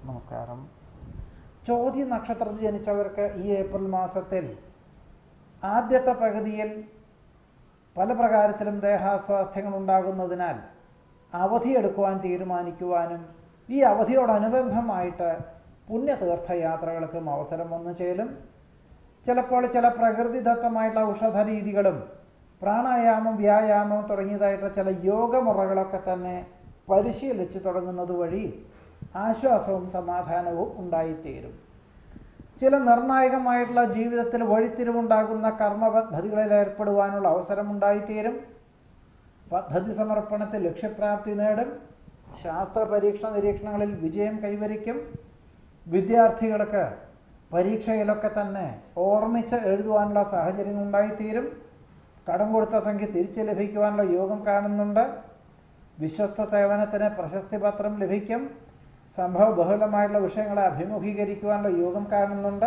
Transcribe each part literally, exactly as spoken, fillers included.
നമസ്കാരം. ചോതി നക്ഷത്രത്തിൽ ജനിച്ചവർക്ക് ഈ ഏപ്രിൽ മാസത്തിൽ ആദ്യത്തെ പകുതിയിൽ പല പ്രകാരത്തിലും ദേഹാസ്വാസ്ഥ്യങ്ങൾ ഉണ്ടാകുന്നതിനാൽ അവധിയെടുക്കുവാൻ തീരുമാനിക്കുവാനും ഈ അവധിയോടനുബന്ധമായിട്ട് പുണ്യതീർത്ഥയാത്രകൾക്കും അവസരം വന്നു ചേരും. ചിലപ്പോൾ ചില പ്രകൃതിദത്തമായിട്ടുള്ള ഔഷധ രീതികളും പ്രാണായാമം, വ്യായാമം തുടങ്ങിയതായിട്ടുള്ള ചില യോഗമുറകളൊക്കെ തന്നെ പരിശീലിച്ച് തുടങ്ങുന്നത് വഴി ആശ്വാസവും സമാധാനവും ഉണ്ടായിത്തീരും. ചില നിർണായകമായിട്ടുള്ള ജീവിതത്തിൽ വഴിത്തിരിവുണ്ടാകുന്ന കർമ്മ പദ്ധതികളിൽ ഏർപ്പെടുവാനുള്ള അവസരം ഉണ്ടായിത്തീരും. പദ്ധതി സമർപ്പണത്തിൽ ലക്ഷ്യപ്രാപ്തി നേടും. ശാസ്ത്ര പരീക്ഷണ നിരീക്ഷണങ്ങളിൽ വിജയം കൈവരിക്കും. വിദ്യാർത്ഥികൾക്ക് പരീക്ഷയിലൊക്കെ തന്നെ ഓർമ്മിച്ച് എഴുതുവാനുള്ള സാഹചര്യം ഉണ്ടായിത്തീരും. കടം കൊടുത്ത സംഖ്യ തിരിച്ച് ലഭിക്കുവാനുള്ള യോഗം കാണുന്നുണ്ട്. വിശ്വസ്ത സേവനത്തിന് പ്രശസ്തി പത്രം ലഭിക്കും. സംഭവ ബഹുലമായിട്ടുള്ള വിഷയങ്ങളെ അഭിമുഖീകരിക്കുവാനുള്ള യോഗം കാണുന്നുണ്ട്.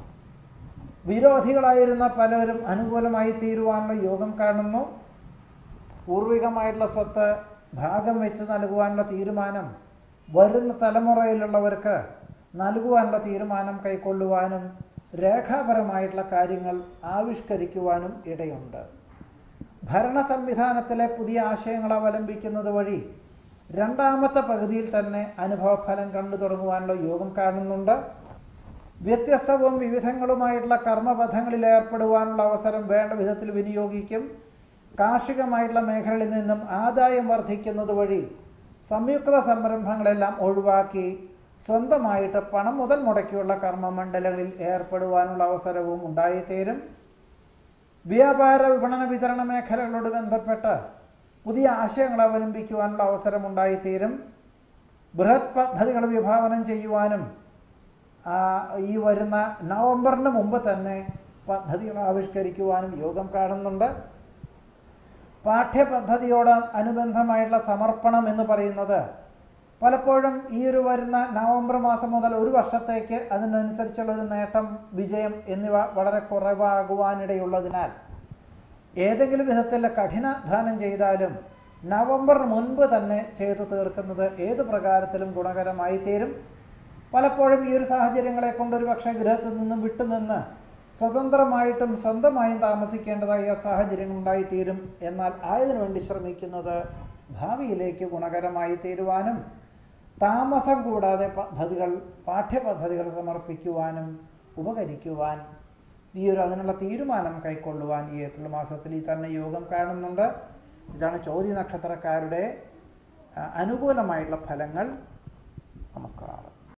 വിരോധികളായിരുന്ന പലരും അനുകൂലമായി തീരുവാനുള്ള യോഗം കാണുന്നു. പൂർവികമായിട്ടുള്ള സ്വത്ത് ഭാഗം വെച്ച് നൽകുവാനുള്ള തീരുമാനം വരുന്ന തലമുറയിലുള്ളവർക്ക് നൽകുവാനുള്ള തീരുമാനം കൈക്കൊള്ളുവാനും രേഖാപരമായിട്ടുള്ള കാര്യങ്ങൾ ആവിഷ്കരിക്കുവാനും ഇടയുണ്ട്. ഭരണ സംവിധാനത്തിലെ പുതിയ ആശയങ്ങൾ അവലംബിക്കുന്നത് വഴി രണ്ടാമത്തെ പകുതിയിൽ തന്നെ അനുഭവഫലം കണ്ടു തുടങ്ങുവാനുള്ള യോഗം കാണുന്നുണ്ട്. വ്യത്യസ്തവും വിവിധങ്ങളുമായിട്ടുള്ള കർമ്മപഥങ്ങളിൽ ഏർപ്പെടുവാനുള്ള അവസരം വേണ്ട വിധത്തിൽ വിനിയോഗിക്കും. കാർഷികമായിട്ടുള്ള മേഖലയിൽ നിന്നും ആദായം വർദ്ധിക്കുന്നത് വഴി സംയുക്ത സംരംഭങ്ങളെല്ലാം ഒഴിവാക്കി സ്വന്തമായിട്ട് പണം മുതൽ മുടക്കിയുള്ള കർമ്മമണ്ഡലങ്ങളിൽ ഏർപ്പെടുവാനുള്ള അവസരവും ഉണ്ടായിത്തീരും. വ്യാപാര വിപണന വിതരണ മേഖലകളോട് ബന്ധപ്പെട്ട് പുതിയ ആശയങ്ങൾ അവലംബിക്കുവാനുള്ള അവസരം ഉണ്ടായിത്തീരും. ബൃഹത് പദ്ധതികൾ വിഭാവനം ചെയ്യുവാനും ഈ വരുന്ന നവംബറിന് മുമ്പ് തന്നെ പദ്ധതികൾ ആവിഷ്കരിക്കുവാനും യോഗം കാണുന്നുണ്ട്. പാഠ്യപദ്ധതിയോട് അനുബന്ധമായിട്ടുള്ള സമർപ്പണം എന്ന് പറയുന്നത് പലപ്പോഴും ഈ ഒരു വരുന്ന നവംബർ മാസം മുതൽ ഒരു വർഷത്തേക്ക് അതിനനുസരിച്ചുള്ളൊരു നേട്ടം, വിജയം എന്നിവ വളരെ കുറവാകുവാനിടയുള്ളതിനാൽ ഏതെങ്കിലും വിധത്തിൽ കഠിനാധ്വാനം ചെയ്താലും നവംബറിന് മുൻപ് തന്നെ ചെയ്തു തീർക്കുന്നത് ഏത് പ്രകാരത്തിലും ഗുണകരമായി തീരും. പലപ്പോഴും ഈ ഒരു സാഹചര്യങ്ങളെ കൊണ്ടൊരു പക്ഷേ ഗൃഹത്തിൽ നിന്നും വിട്ടുനിന്ന് സ്വതന്ത്രമായിട്ടും സ്വന്തമായും താമസിക്കേണ്ടതായ സാഹചര്യങ്ങൾ ഉണ്ടായിത്തീരും. എന്നാൽ ആയതിനു വേണ്ടി ശ്രമിക്കുന്നത് ഭാവിയിലേക്ക് ഗുണകരമായി തീരുവാനും താമസം കൂടാതെ പദ്ധതികൾ പാഠ്യപദ്ധതികൾ സമർപ്പിക്കുവാനും ഉപകരിക്കുവാൻ ഈ ഒരു അതിനുള്ള തീരുമാനം കൈക്കൊള്ളുവാൻ ഈ ഏപ്രിൽ മാസത്തിൽ ഈ തന്നെ യോഗം കാണുന്നുണ്ട്. ഇതാണ് ചോതി നക്ഷത്രക്കാരുടെ അനുകൂലമായിട്ടുള്ള ഫലങ്ങൾ. നമസ്കാരം.